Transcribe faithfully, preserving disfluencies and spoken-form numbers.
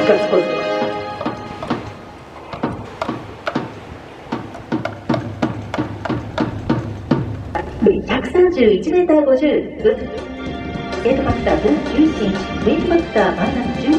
ガッツポーズ。ひゃくさんじゅういちメーターごじゅう、グッド。ゲートファクター分じゅういちインチ、ウェイトファクターマイナスじゅう